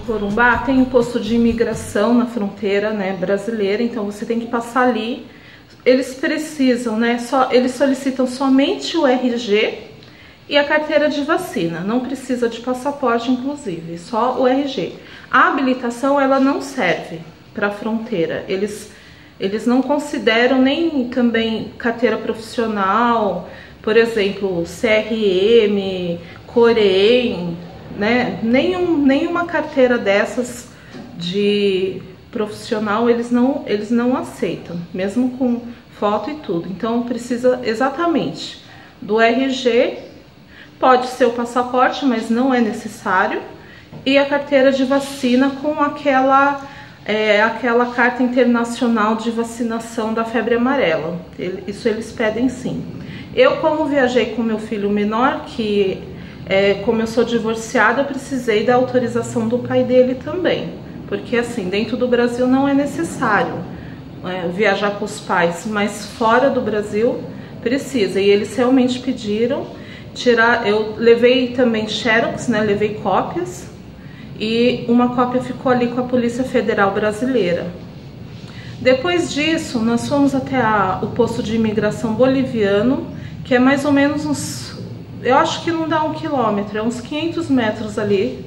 Corumbá tem um posto de imigração na fronteira, né, brasileira, então você tem que passar ali. Eles precisam, né, eles solicitam somente o RG e a carteira de vacina, não precisa de passaporte, inclusive, só o RG. A habilitação, ela não serve para a fronteira, eles não consideram nem também carteira profissional, por exemplo, CRM, Corém, né? Nenhuma carteira dessas de profissional eles não aceitam, mesmo com foto e tudo. Então precisa exatamente do RG, pode ser o passaporte, mas não é necessário, e a carteira de vacina com aquela carta internacional de vacinação da febre amarela. Isso eles pedem sim. Eu, como viajei com meu filho menor, como eu sou divorciada, eu precisei da autorização do pai dele também, porque assim, dentro do Brasil não é necessário viajar com os pais, mas fora do Brasil precisa, e eles realmente pediram tirar. Eu levei também xerox, né, levei cópias, e uma cópia ficou ali com a Polícia Federal Brasileira. Depois disso, nós fomos até o posto de imigração boliviano, que é mais ou menos uns, eu acho que não dá 1 quilômetro, é uns 500 metros ali.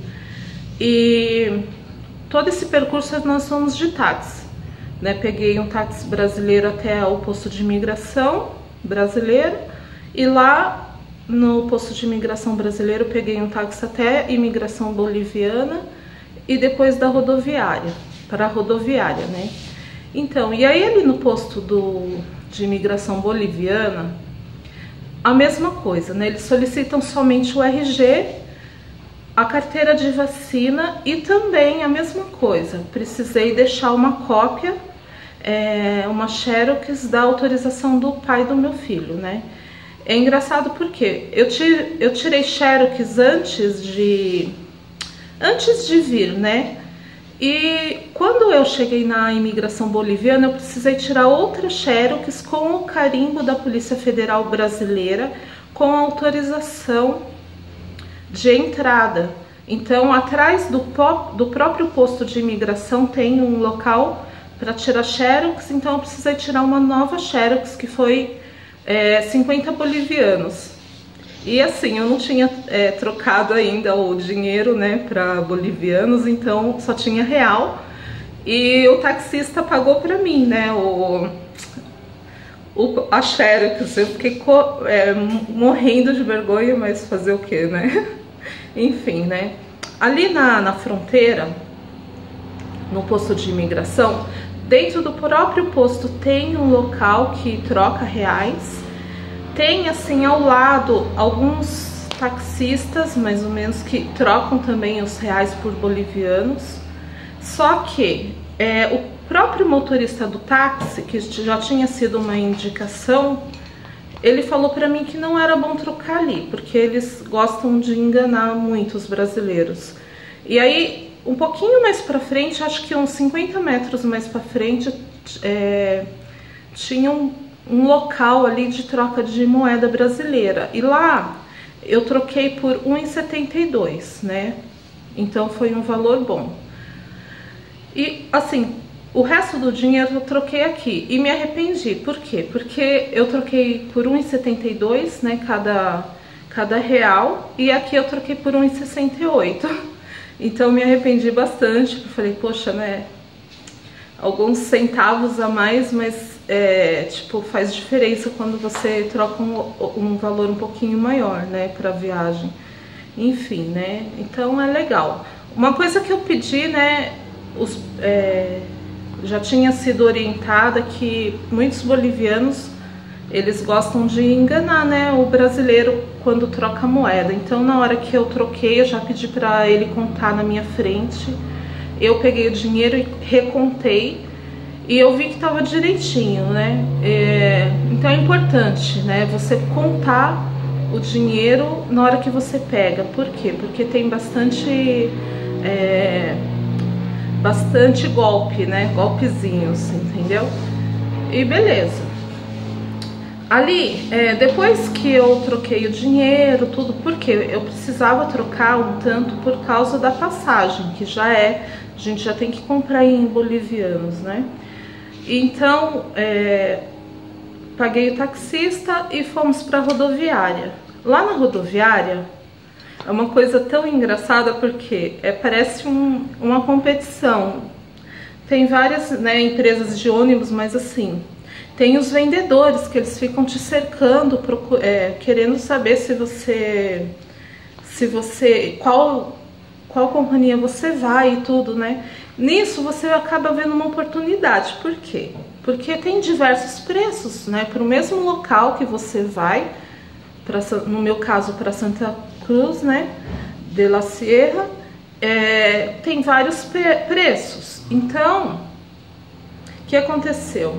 E todo esse percurso nós fomos de táxi, né? Peguei um táxi brasileiro até o posto de imigração brasileiro, e lá no posto de imigração brasileiro peguei um táxi até a imigração boliviana e depois da rodoviária, para a rodoviária, né? Então, e aí ali no posto de imigração boliviana, a mesma coisa, né? Eles solicitam somente o RG, a carteira de vacina, e também a mesma coisa, precisei deixar uma cópia, uma xerox da autorização do pai do meu filho, né? É engraçado porque eu tirei xerox antes de vir, né? E quando eu cheguei na imigração boliviana, eu precisei tirar outra xerox com o carimbo da Polícia Federal Brasileira, com a autorização de entrada. Então, atrás do próprio posto de imigração tem um local para tirar xerox, então eu precisei tirar uma nova xerox, que foi 50 bolivianos. E assim, eu não tinha trocado ainda o dinheiro, né, para bolivianos, então só tinha real. E o taxista pagou para mim, né, a xerox. Eu fiquei morrendo de vergonha, mas fazer o que, né? Enfim, né? Ali na fronteira, no posto de imigração, dentro do próprio posto tem um local que troca reais. Tem assim ao lado alguns taxistas, mais ou menos, que trocam também os reais por bolivianos. Só que o próprio motorista do táxi, que já tinha sido uma indicação, ele falou para mim que não era bom trocar ali, porque eles gostam de enganar muito os brasileiros. E aí, um pouquinho mais para frente, acho que uns 50 metros mais para frente, tinha um local ali de troca de moeda brasileira. E lá eu troquei por 1,72, né? Então foi um valor bom. E assim, o resto do dinheiro eu troquei aqui e me arrependi. Por quê? Porque eu troquei por 1,72, né, cada real, e aqui eu troquei por 1,68. Então me arrependi bastante. Eu falei, poxa, né, alguns centavos a mais, mas tipo, faz diferença quando você troca um valor um pouquinho maior, né, para viagem. Enfim, né, então é legal. Uma coisa que eu pedi, né, já tinha sido orientada que muitos bolivianos, eles gostam de enganar, né, o brasileiro quando troca moeda. Então na hora que eu troquei, eu já pedi para ele contar na minha frente. Eu peguei o dinheiro e recontei, e eu vi que estava direitinho, né? Então é importante, né, você contar o dinheiro na hora que você pega. Por quê? Porque tem bastante golpe, né? Golpezinhos, entendeu? E beleza. Ali, depois que eu troquei o dinheiro, tudo, porque eu precisava trocar um tanto por causa da passagem, que a gente já tem que comprar em bolivianos, né? Então, paguei o taxista e fomos para a rodoviária. Lá na rodoviária, é uma coisa tão engraçada porque parece uma competição. Tem várias, né, empresas de ônibus, mas assim... Tem os vendedores que eles ficam te cercando, querendo saber qual companhia você vai e tudo, né? Nisso você acaba vendo uma oportunidade. Por quê? Porque tem diversos preços, né? Para o mesmo local que você vai, no meu caso para Santa Cruz, né? De la Sierra, tem vários preços. Então, o que aconteceu?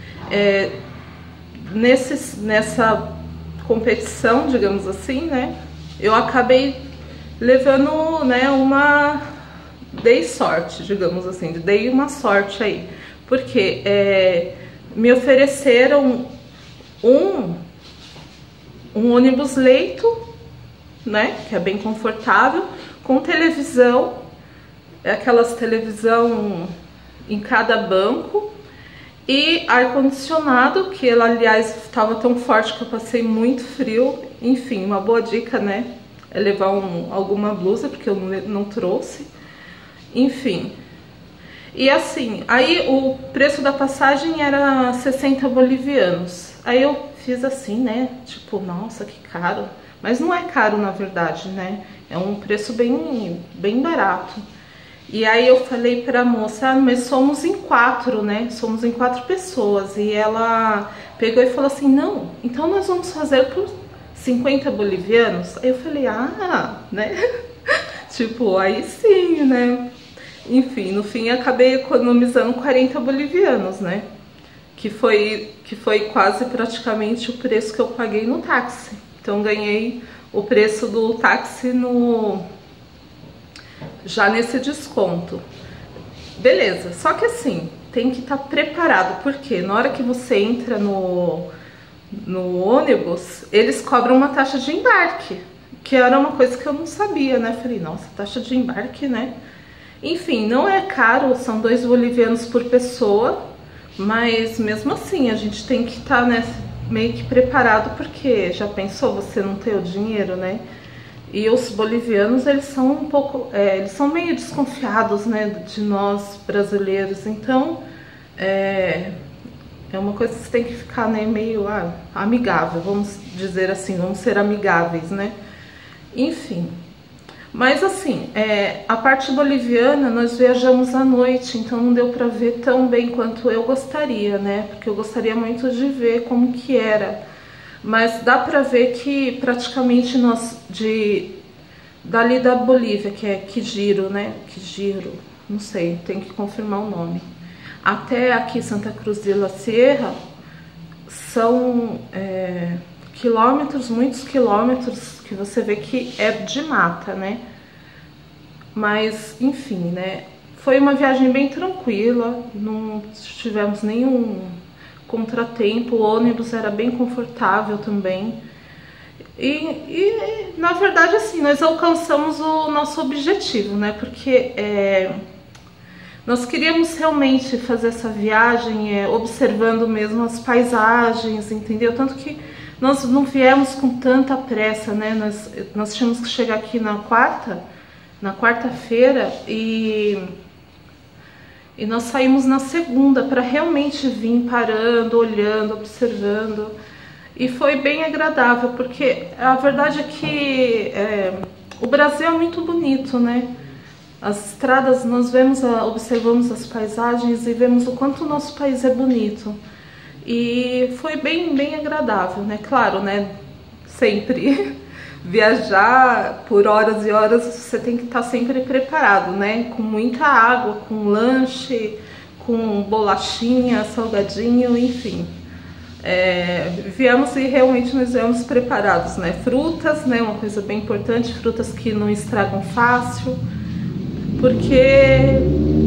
Nessa competição, digamos assim, né, eu acabei levando, né, dei sorte, digamos assim, dei uma sorte aí, porque me ofereceram um ônibus leito, né, que é bem confortável, com televisão, aquelas televisão em cada banco, e ar-condicionado, que ela, aliás, estava tão forte que eu passei muito frio. Enfim, uma boa dica, né? É levar alguma blusa, porque eu não trouxe. Enfim. E assim, aí o preço da passagem era 60 bolivianos. Aí eu fiz assim, né? Tipo, nossa, que caro. Mas não é caro, na verdade, né? É um preço bem barato. E aí eu falei pra moça, mas somos em 4, né? Somos em 4 pessoas. E ela pegou e falou assim, não, então nós vamos fazer por 50 bolivianos. Aí eu falei, né? Tipo, aí sim, né? Enfim, no fim acabei economizando 40 bolivianos, né? Que foi quase praticamente o preço que eu paguei no táxi. Então ganhei o preço do táxi já nesse desconto. Beleza, só que assim, tem que estar preparado, porque na hora que você entra no ônibus, eles cobram uma taxa de embarque, que era uma coisa que eu não sabia, né? Falei, nossa, taxa de embarque, né? Enfim, não é caro, são 2 bolivianos por pessoa, mas mesmo assim, a gente tem que estar, né, meio que preparado, porque já pensou você não ter o dinheiro, né? E os bolivianos, eles são um pouco, eles são meio desconfiados, né, de nós brasileiros. Então, é uma coisa que você tem que ficar, né, meio amigável, vamos dizer assim, vamos ser amigáveis, né? Enfim, mas assim, a parte boliviana nós viajamos à noite, então não deu para ver tão bem quanto eu gostaria, né? Porque eu gostaria muito de ver como que era. Mas dá pra ver que praticamente dali da Bolívia, que é Quijiro, né? Quijiro, não sei, tem que confirmar o nome. Até aqui Santa Cruz de la Sierra são quilômetros, muitos quilômetros, que você vê que é de mata, né? Mas, enfim, né? Foi uma viagem bem tranquila, não tivemos nenhum contratempo, o ônibus era bem confortável também. E na verdade, assim, nós alcançamos o nosso objetivo, né? Porque nós queríamos realmente fazer essa viagem observando mesmo as paisagens, entendeu? Tanto que nós não viemos com tanta pressa, né? Nós tínhamos que chegar aqui na quarta-feira e nós saímos na segunda para realmente vir parando, olhando, observando. E foi bem agradável, porque a verdade é que o Brasil é muito bonito, né? As estradas, nós observamos as paisagens e vemos o quanto o nosso país é bonito. E foi bem agradável, né? Claro, né? Sempre viajar por horas e horas, você tem que estar sempre preparado, né? Com muita água, com lanche, com bolachinha, salgadinho, enfim. Viemos e realmente nós viemos preparados, né? Frutas, né? Uma coisa bem importante, frutas que não estragam fácil, porque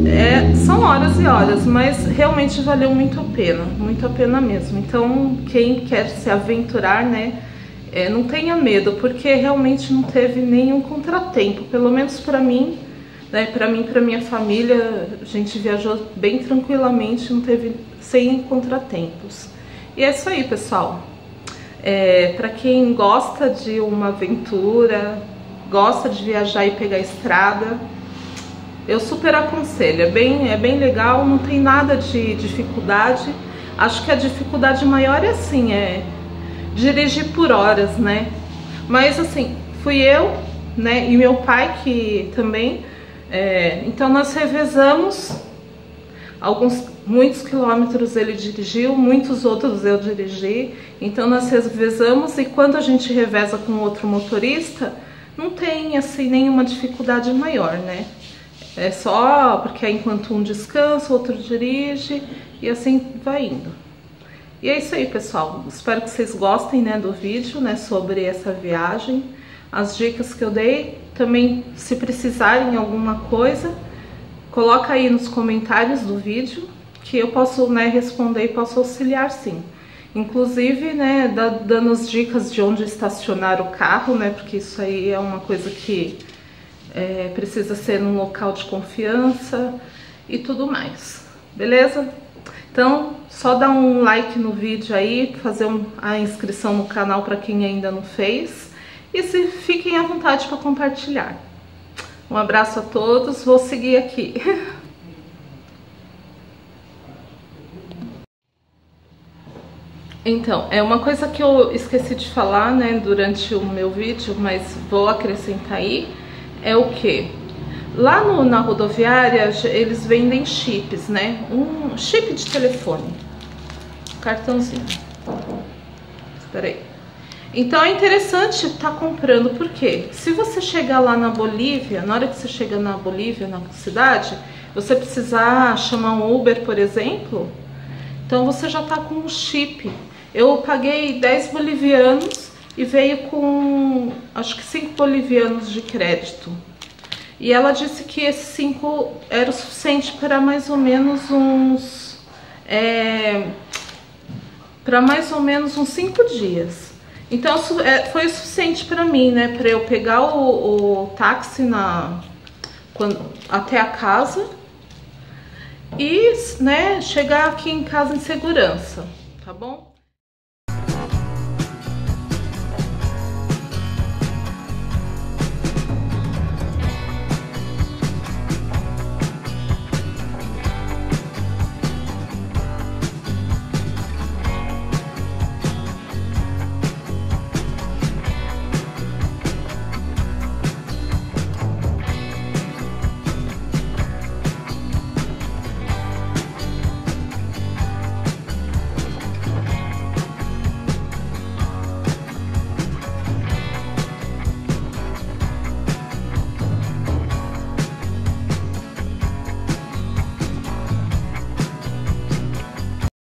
São horas e horas, mas realmente valeu muito a pena mesmo. Então, quem quer se aventurar, né, não tenha medo, porque realmente não teve nenhum contratempo, pelo menos para mim, né, para minha família, a gente viajou bem tranquilamente, não teve sem contratempos. E é isso aí, pessoal. Para quem gosta de uma aventura, gosta de viajar e pegar estrada, eu super aconselho. É bem legal, não tem nada de dificuldade. Acho que a dificuldade maior é assim, dirigir por horas, né? Mas assim, fui eu, né, e meu pai que também, então nós revezamos. Muitos quilômetros ele dirigiu, muitos outros eu dirigi. Então nós revezamos, e quando a gente reveza com outro motorista, não tem assim nenhuma dificuldade maior, né? É só porque enquanto um descansa, o outro dirige, e assim vai indo. E é isso aí, pessoal. Espero que vocês gostem, né, do vídeo, né, sobre essa viagem. As dicas que eu dei. Também, se precisarem de alguma coisa, coloca aí nos comentários do vídeo, que eu posso, né, responder e posso auxiliar sim. Inclusive, né, dando as dicas de onde estacionar o carro, né, porque isso aí é uma coisa que precisa ser num local de confiança e tudo mais, beleza? Então, só dá um like no vídeo aí, fazer a inscrição no canal para quem ainda não fez, e fiquem à vontade para compartilhar. Um abraço a todos, vou seguir aqui. Então, uma coisa que eu esqueci de falar, né, durante o meu vídeo, mas vou acrescentar aí, é o que? Lá na rodoviária, eles vendem chips, né? Um chip de telefone, cartãozinho. Espera aí. Então é interessante estar comprando, porque se você chegar lá na Bolívia, na hora que você chega na Bolívia, na cidade, você precisar chamar um Uber, por exemplo, então você já tá com um chip. Eu paguei 10 bolivianos e veio com, acho que 5 bolivianos de crédito. E ela disse que esses 5 era o suficiente para mais ou menos uns 5 dias. Então foi o suficiente para mim, né, para eu pegar o táxi até a casa e, né, chegar aqui em casa em segurança, tá bom?